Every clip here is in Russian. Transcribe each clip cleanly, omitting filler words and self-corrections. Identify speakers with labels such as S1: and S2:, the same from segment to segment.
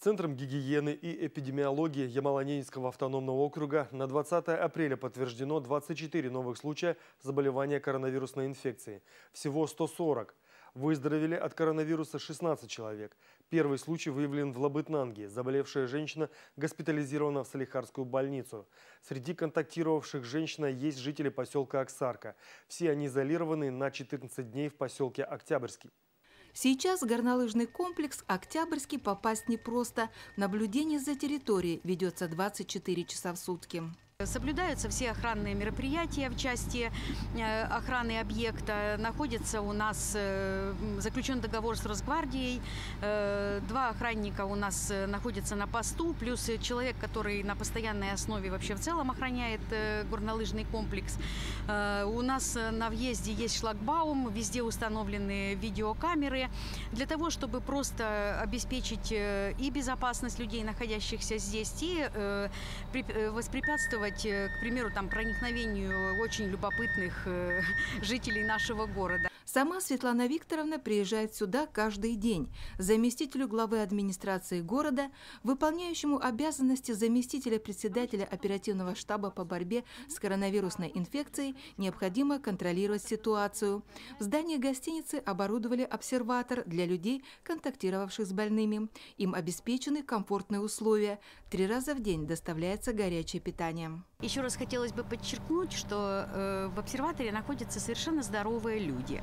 S1: Центром гигиены и эпидемиологии Ямало-Ненецкого автономного округа на 20 апреля подтверждено 24 новых случая заболевания коронавирусной инфекцией. Всего 140. Выздоровели от коронавируса 16 человек. Первый случай выявлен в Лабытнанге. Заболевшая женщина госпитализирована в Салихардскую больницу. Среди контактировавших женщина есть жители поселка Аксарка. Все они изолированы на 14 дней в поселке Октябрьский.
S2: Сейчас в горнолыжный комплекс «Октябрьский» попасть непросто. Наблюдение за территорией ведется 24 часа в сутки.
S3: Соблюдаются все охранные мероприятия в части охраны объекта. Находится у нас заключен договор с Росгвардией. 2 охранника у нас находятся на посту, плюс человек, который на постоянной основе вообще в целом охраняет горнолыжный комплекс. У нас на въезде есть шлагбаум, везде установлены видеокамеры для того, чтобы просто обеспечить и безопасность людей, находящихся здесь, и воспрепятствовать, к примеру, проникновению очень любопытных жителей нашего города.
S2: Сама Светлана Викторовна приезжает сюда каждый день. Заместителю главы администрации города, выполняющему обязанности заместителя председателя оперативного штаба по борьбе с коронавирусной инфекцией, необходимо контролировать ситуацию. В здании гостиницы оборудовали обсерватор для людей, контактировавших с больными. Им обеспечены комфортные условия. 3 раза в день доставляется горячее питание.
S3: Еще раз хотелось бы подчеркнуть, что в обсерваторе находятся совершенно здоровые люди.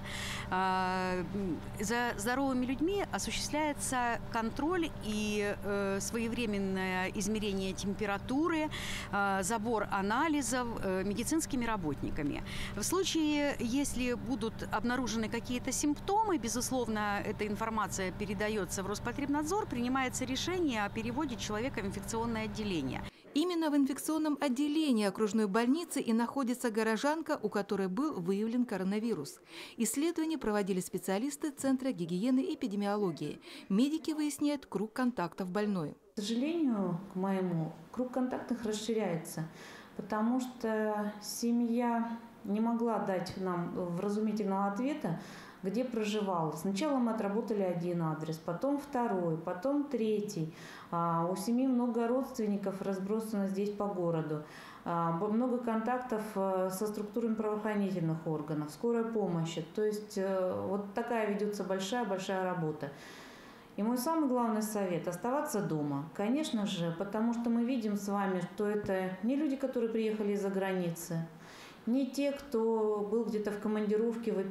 S3: За здоровыми людьми осуществляется контроль и своевременное измерение температуры, забор анализов медицинскими работниками. В случае, если будут обнаружены какие-то симптомы, безусловно, эта информация передается в Роспотребнадзор, принимается решение о переводе человека в инфекционное отделение.
S2: Именно в инфекционном отделении окружной больницы и находится горожанка, у которой был выявлен коронавирус. Исследования проводили специалисты Центра гигиены и эпидемиологии. Медики выясняют круг контактов больной.
S4: К сожалению, к моему, круг контактных расширяется, потому что семья не могла дать нам вразумительного ответа, где проживал. Сначала мы отработали 1 адрес, потом 2, потом 3. У семьи много родственников разбросано здесь по городу. Много контактов со структурами правоохранительных органов, скорая помощь. То есть вот такая ведется большая работа. И мой самый главный совет – оставаться дома. Конечно же, потому что мы видим с вами, что это не люди, которые приехали из-за границы, не те, кто был где-то в командировке в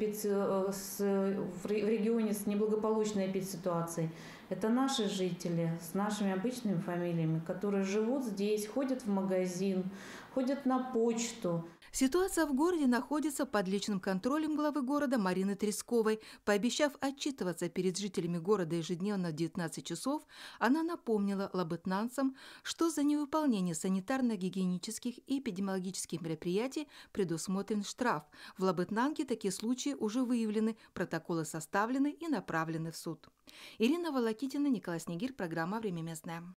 S4: регионе с неблагополучной эпидситуацией. Это наши жители с нашими обычными фамилиями, которые живут здесь, ходят в магазин, ходят на почту.
S2: Ситуация в городе находится под личным контролем главы города Марины Тресковой. Пообещав отчитываться перед жителями города ежедневно в 19 часов, она напомнила лабытнанцам, что за невыполнение санитарно-гигиенических и эпидемиологических мероприятий предусмотрен штраф. В Лабытнанге такие случаи уже выявлены, протоколы составлены и направлены в суд. Ирина Волокитина, Николай Снегирь, программа «Время местное».